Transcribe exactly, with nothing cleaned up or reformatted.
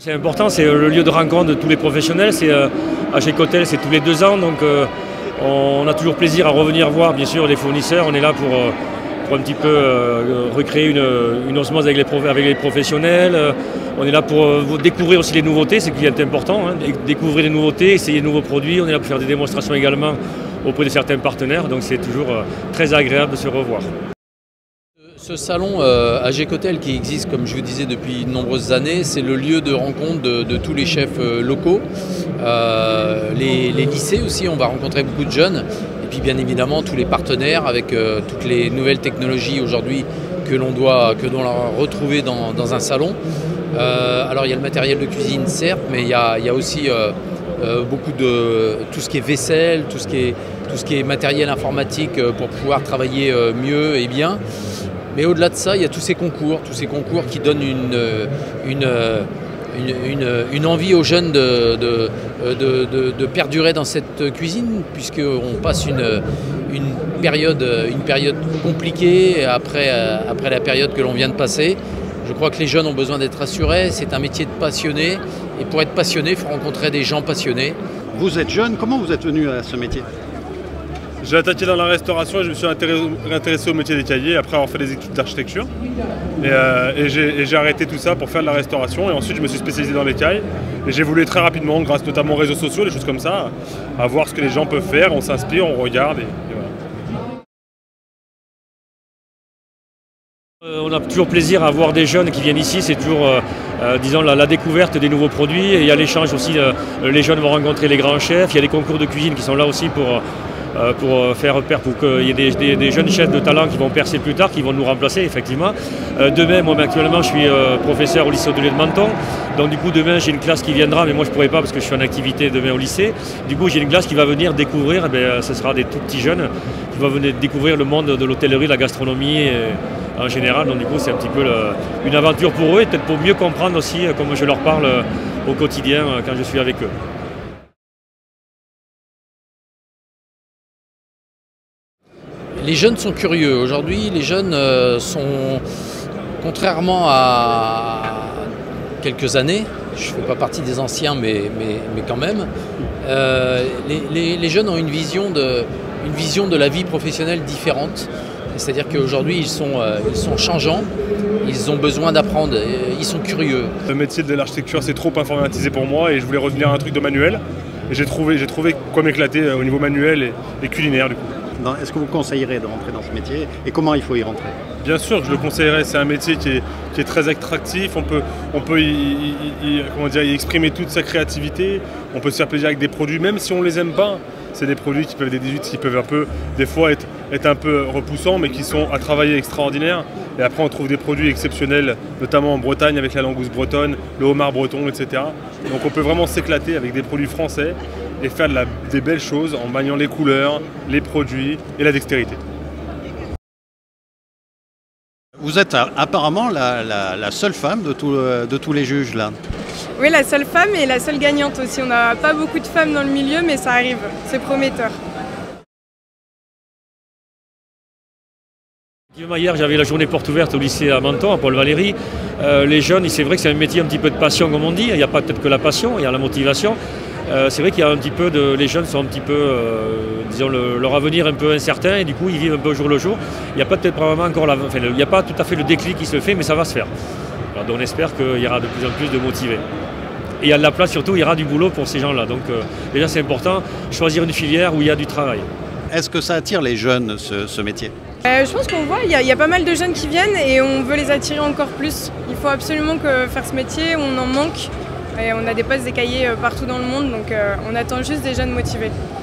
C'est important, c'est le lieu de rencontre de tous les professionnels. C'est euh, A G Cotel, c'est tous les deux ans, donc euh, on a toujours plaisir à revenir voir bien sûr les fournisseurs. On est là pour, euh, pour un petit peu euh, recréer une, une osmose avec les, prof, avec les professionnels. Euh, on est là pour euh, découvrir aussi les nouveautés, c'est ce qui est important, hein, découvrir les nouveautés, essayer de nouveaux produits. On est là pour faire des démonstrations également auprès de certains partenaires, donc c'est toujours euh, très agréable de se revoir. Ce salon euh, A G Cotel qui existe, comme je vous disais, depuis de nombreuses années, c'est le lieu de rencontre de, de tous les chefs euh, locaux, euh, les, les lycées aussi, on va rencontrer beaucoup de jeunes, et puis bien évidemment tous les partenaires avec euh, toutes les nouvelles technologies aujourd'hui que l'on doit, que l'on doit retrouver dans, dans un salon. Euh, alors il y a le matériel de cuisine certes, mais il y a, il y a aussi euh, euh, beaucoup de tout ce qui est vaisselle, tout ce qui est, tout ce qui est matériel informatique pour pouvoir travailler euh, mieux et bien. Mais au-delà de ça, il y a tous ces concours, tous ces concours qui donnent une, une, une, une, une envie aux jeunes de, de, de, de, de perdurer dans cette cuisine, puisqu'on passe une, une, période, une période compliquée après, après la période que l'on vient de passer. Je crois que les jeunes ont besoin d'être rassurés, c'est un métier de passionné, et pour être passionné, il faut rencontrer des gens passionnés. Vous êtes jeune, comment vous êtes venu à ce métier ? J'ai attaqué dans la restauration et je me suis intéressé au métier d'écaillé après avoir fait des études d'architecture. Et, euh, et j'ai arrêté tout ça pour faire de la restauration. Et ensuite, je me suis spécialisé dans l'écaille. Et j'ai voulu très rapidement, grâce notamment aux réseaux sociaux, des choses comme ça, à voir ce que les gens peuvent faire. On s'inspire, on regarde. Et, et voilà. euh, on a toujours plaisir à voir des jeunes qui viennent ici. C'est toujours, euh, euh, disons, la, la découverte des nouveaux produits. Et il y a l'échange aussi. Euh, les jeunes vont rencontrer les grands chefs. Il y a les concours de cuisine qui sont là aussi pour... Euh, pour faire repère, pour qu'il y ait des, des, des jeunes chefs de talent qui vont percer plus tard, qui vont nous remplacer effectivement. Euh, demain, moi actuellement je suis euh, professeur au lycée Audelais de Menton, donc du coup demain j'ai une classe qui viendra, mais moi je ne pourrai pas parce que je suis en activité demain au lycée. Du coup j'ai une classe qui va venir découvrir, eh bien, ce sera des tout petits jeunes qui vont venir découvrir le monde de l'hôtellerie, de la gastronomie et, en général, donc du coup c'est un petit peu le, une aventure pour eux et peut-être pour mieux comprendre aussi comment je leur parle au quotidien quand je suis avec eux. Les jeunes sont curieux. Aujourd'hui, les jeunes euh, sont, contrairement à quelques années, je ne fais pas partie des anciens, mais, mais, mais quand même, euh, les, les, les jeunes ont une vision, de, une vision de la vie professionnelle différente. C'est-à-dire qu'aujourd'hui, ils sont, euh, ils sont changeants, ils ont besoin d'apprendre, ils sont curieux. Le métier de l'architecture, c'est trop informatisé pour moi et je voulais revenir à un truc de manuel. Et j'ai trouvé, j'ai trouvé quoi m'éclater au niveau manuel et, et culinaire du coup. Est-ce que vous conseillerez de rentrer dans ce métier et comment il faut y rentrer? Bien sûr que je le conseillerais, c'est un métier qui est, qui est très attractif, on peut, on peut y, y, y, comment dire, y exprimer toute sa créativité, on peut se faire plaisir avec des produits, même si on ne les aime pas. C'est des produits qui peuvent, des dix-huit qui peuvent un peu, des fois être, être un peu repoussants, mais qui sont à travailler extraordinaires. Et après on trouve des produits exceptionnels, notamment en Bretagne avec la langouste bretonne, le homard breton, et cetera. Donc on peut vraiment s'éclater avec des produits français et faire de la, des belles choses en maniant les couleurs, les produits et la dextérité. Vous êtes apparemment la, la, la seule femme de, tout, de tous les juges là. Oui, la seule femme et la seule gagnante aussi. On n'a pas beaucoup de femmes dans le milieu, mais ça arrive, c'est prometteur. Hier, j'avais la journée porte ouverte au lycée à Menton, à Paul Valéry. Euh, les jeunes, c'est vrai que c'est un métier un petit peu de passion, comme on dit. Il n'y a pas peut-être que la passion, il y a la motivation. Euh, c'est vrai qu'il y a un petit peu de, les jeunes sont un petit peu, euh, disons, le, leur avenir un peu incertain et du coup ils vivent un peu au jour le jour. Il n'y a pas peut-être probablement encore, la, enfin, il n'y a pas tout à fait le déclic qui se fait, mais ça va se faire. Alors, donc on espère qu'il y aura de plus en plus de motivés. Et il y a de la place surtout, il y aura du boulot pour ces gens-là. Donc euh, déjà c'est important, choisir une filière où il y a du travail. Est-ce que ça attire les jeunes, ce, ce métier? euh, Je pense qu'on voit, il y, a, il y a pas mal de jeunes qui viennent et on veut les attirer encore plus. Il faut absolument que faire ce métier, on en manque. Et on a des postes d'écaillés partout dans le monde, donc euh, on attend juste des jeunes motivés.